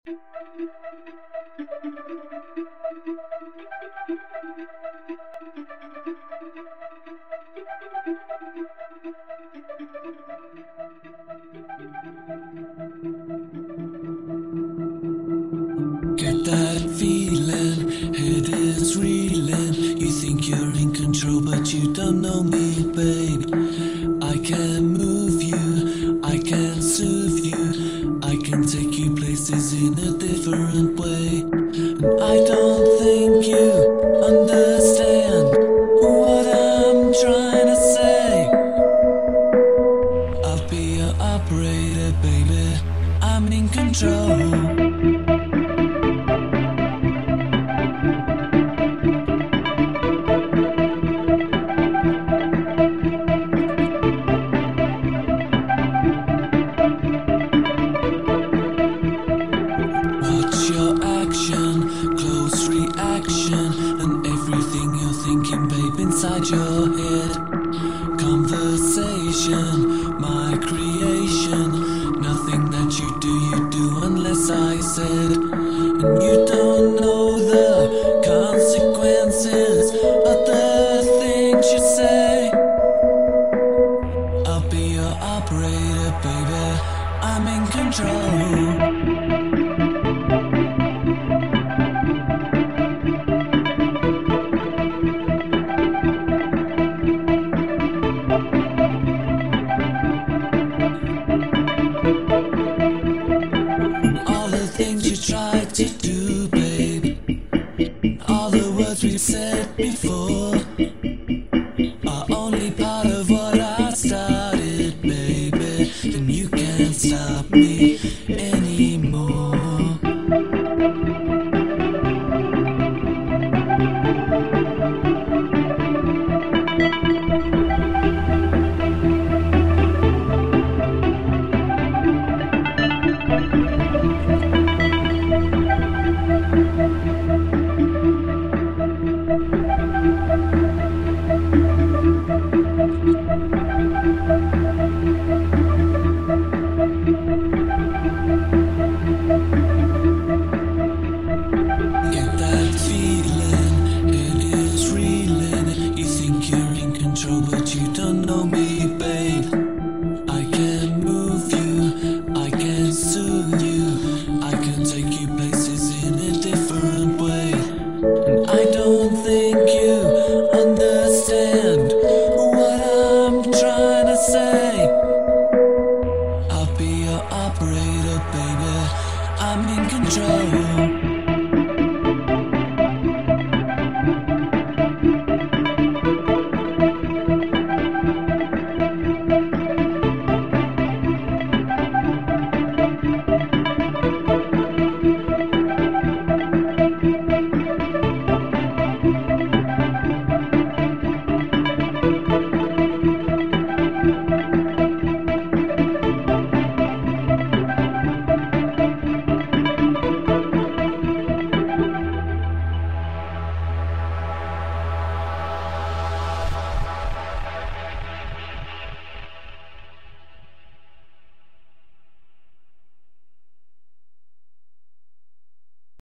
Get that feeling, head is reeling. You think you're in control, but you don't know me, babe. I can move you, I can soothe you, I can take you places in a different way. And I don't think you understand what I'm trying to say. I'll be your operator, baby. I'm in control. What's your action, close reaction, and everything you're thinking, babe, inside your head. Conversation, my creation, nothing that you do unless I said. And you don't know the consequences of the things you say. I'll be your operator, baby, I'm in control. All the things you tried to do, babe, all the words we've said before are only part of what I started, baby. And you can't stop me anymore. Get that feeling, it is reeling. You think you're in control, but you don't know me, babe. I can move you, I can soothe you, I can take you places in a different way. And I don't think you understand what I'm trying to say. I'll be your operator, baby, I'm in control.